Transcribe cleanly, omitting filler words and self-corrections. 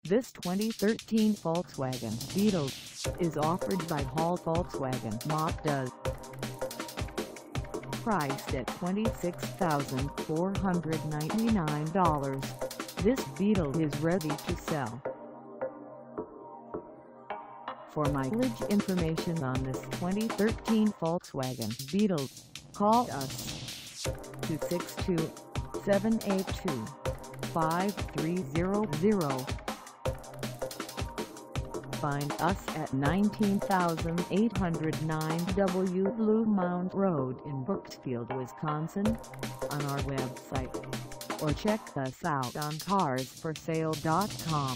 This 2013 Volkswagen Beetle is offered by Hall Volkswagen MAZDA. Priced at $26,499, this Beetle is ready to sell. For mileage information on this 2013 Volkswagen Beetle, call us 262-782-5300. Find us at 19809 W Bluemound Road in Brooksfield, Wisconsin, on our website, or check us out on carsforsale.com.